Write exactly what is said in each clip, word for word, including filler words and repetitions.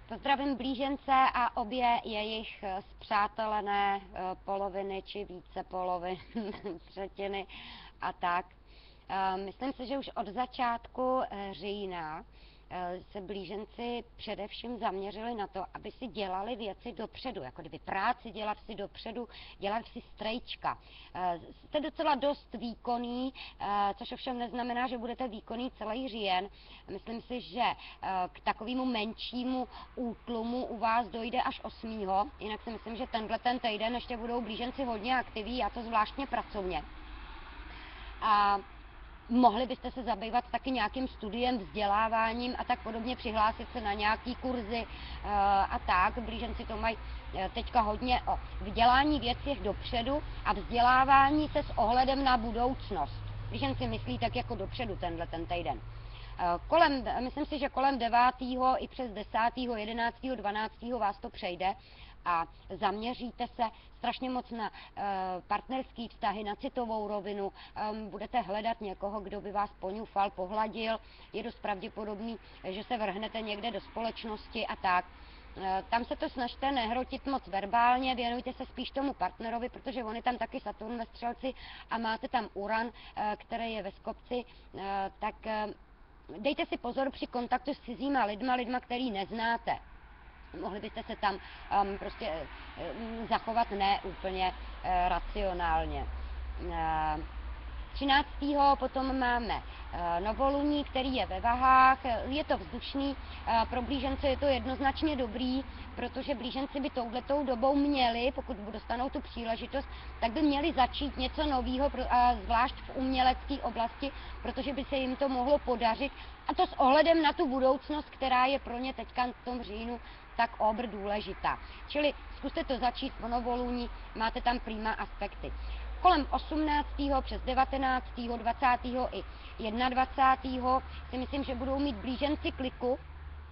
Pozdravím blížence a obě jejich spřátelené poloviny či více polovin, třetiny a tak. Myslím si, že už od začátku října se blíženci především zaměřili na to, aby si dělali věci dopředu, jako kdyby práci dělat si dopředu, dělat si strejčka. Jste docela dost výkonný, což ovšem neznamená, že budete výkonný celý říjen. Myslím si, že k takovému menšímu útlumu u vás dojde až osmého Jinak si myslím, že tenhle ten týden ještě budou blíženci hodně aktivní, a to zvláštně pracovně. A mohli byste se zabývat taky nějakým studiem, vzděláváním a tak podobně, přihlásit se na nějaký kurzy a tak. Blíženci to mají teďka hodně o vzdělání věcech dopředu a vzdělávání se s ohledem na budoucnost. Blíženci myslí tak jako dopředu tenhle ten týden. Kolem, myslím si, že kolem devátého i přes desátého, jedenáctého, dvanáctého vás to přejde a zaměříte se strašně moc na e, partnerský vztahy, na citovou rovinu, e, budete hledat někoho, kdo by vás poňufal, pohladil, je dost pravděpodobný, že se vrhnete někde do společnosti a tak. E, tam se to snažte nehrotit moc verbálně, věnujte se spíš tomu partnerovi, protože on je tam taky Saturn ve Střelci a máte tam Uran, e, který je ve Skopci, e, tak e, dejte si pozor při kontaktu s cizíma lidma, lidma, který neznáte. Mohli byste se tam um, prostě um, zachovat ne úplně uh, racionálně. Uh, třináctého potom máme uh, novoluní, který je ve vahách, je to vzdušný, uh, pro blížence je to jednoznačně dobrý, protože blíženci by touhletou dobou měli, pokud dostanou tu příležitost, tak by měli začít něco nového, zvlášť v umělecké oblasti, protože by se jim to mohlo podařit, a to s ohledem na tu budoucnost, která je pro ně teďka v tom říjnu tak obr důležitá. Čili zkuste to začít v novoluní, máte tam prima aspekty. Kolem osmnáctého přes devatenáctého, dvacátého i dvacátého prvního si myslím, že budou mít blíženci kliku,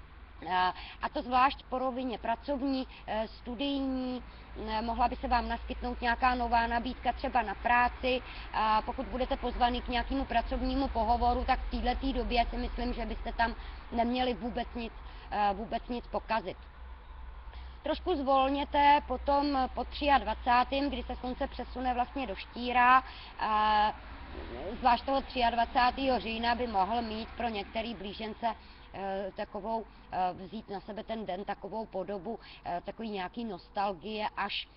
a to zvlášť po rovině pracovní, studijní, mohla by se vám naskytnout nějaká nová nabídka třeba na práci, a pokud budete pozvaný k nějakému pracovnímu pohovoru, tak v této době si myslím, že byste tam neměli vůbec nic, vůbec nic pokazit. Trošku zvolněte potom po dvacátém třetím kdy se slunce přesune vlastně do štíra, zvlášť toho dvacátého třetího října by mohl mít pro některé blížence takovou, vzít na sebe ten den takovou podobu, takový nějaký nostalgie až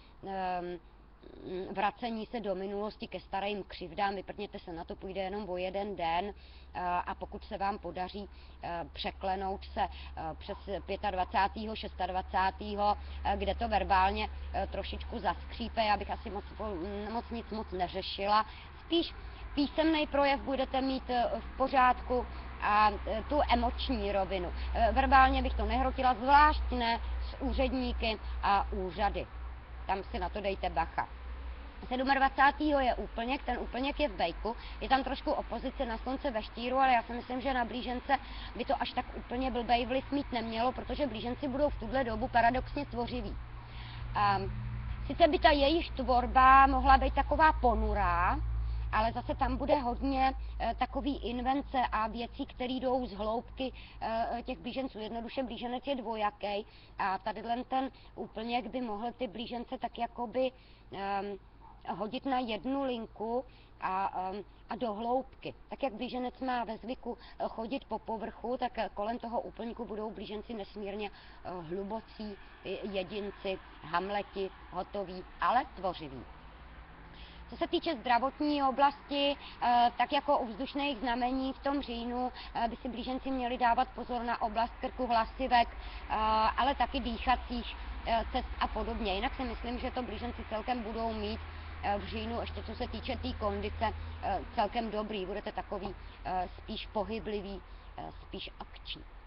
vracení se do minulosti ke starým křivdám, vyprdněte se na to, půjde jenom o jeden den, a pokud se vám podaří překlenout se přes dvacátého pátého, dvacátého šestého kde to verbálně trošičku zaskřípe, já bych asi moc, moc nic moc neřešila, spíš písemný projev budete mít v pořádku a tu emoční rovinu. Verbálně bych to nehrotila, zvlášť ne s úředníky a úřady. Tam si na to dejte bacha. dvacátého sedmého je úplněk, ten úplněk je v Bejku, je tam trošku opozice na slunce ve štíru, ale já si myslím, že na blížence by to až tak úplně blbej vliv mít nemělo, protože blíženci budou v tuhle dobu paradoxně tvořiví. Um, sice by ta jejich tvorba mohla být taková ponurá, ale zase tam bude hodně e, takový invence a věcí, které jdou z hloubky e, těch blíženců. Jednoduše blíženec je dvojaký a tady ten úplněk by mohl ty blížence tak jakoby e, hodit na jednu linku a, a do hloubky. Tak jak blíženec má ve zvyku chodit po povrchu, tak kolem toho úplníku budou blíženci nesmírně hlubocí jedinci, hamleti, hotoví, ale tvořiví. Co se týče zdravotní oblasti, tak jako u vzdušných znamení v tom říjnu by si blíženci měli dávat pozor na oblast krku, hlasivek, ale taky dýchacích cest a podobně. Jinak si myslím, že to blíženci celkem budou mít v říjnu, ještě co se týče té tý kondice, celkem dobrý. Budete takový spíš pohyblivý, spíš akční.